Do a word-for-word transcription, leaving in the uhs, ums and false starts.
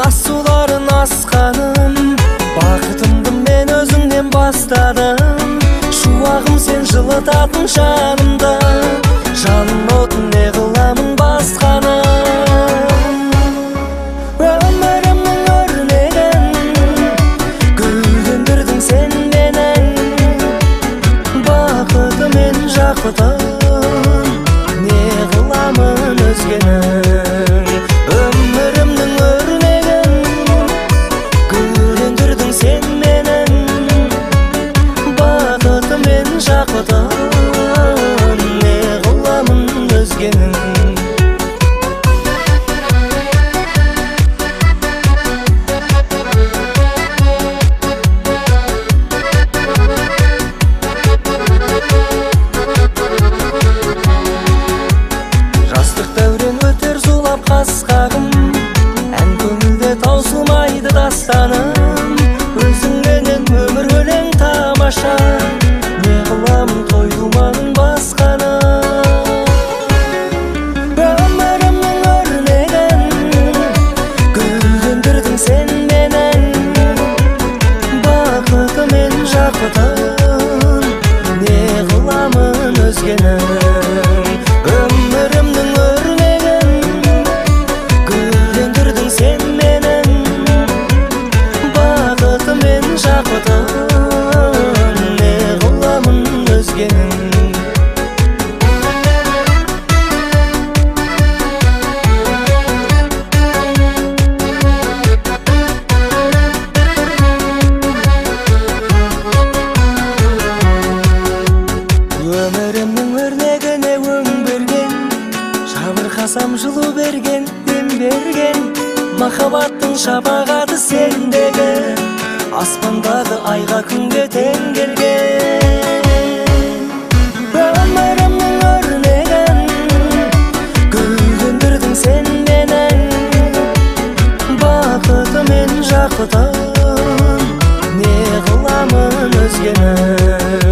Асуларын асқаным, бақытымды мен өзіңнен бастадым. Шуағым сен жылытатын жанымда, жаным отын не қыламын басқаны. Өмірімнің өрнегін гүлдендірдің сен менің, бақытымен жақұтын не қыламын өзгенің. Өмірімнің өрнегін гүлдендірдің сен менің, бақытымен жақұтын не қыламын өзгенің. Жастық дәурен өтер зулап қасқағым, ән көңілде таусылмайды дастаным. Өзіңменен өмір өлең тамаша, не қыламын той думанын басқаны. Өмірімнің өрнегін гүлдендірдің сен менің, бақытымен жақұтын не қыламын өзгенің. Өмірімнің өрнегін гүлдендірдің сен менің, бақытымен жақұтын не қыламын өзгенің. Өмірімнің өрнегіне өң берген, жабырқасам жылу берген, дем берген, махаббаттың шапағаты сендегі, аспандағы айға күнге тең келген. Өмірімнің өрнегін гүлдендірдің сен менің, бақытымен жақұтын не қыламын өзгенің.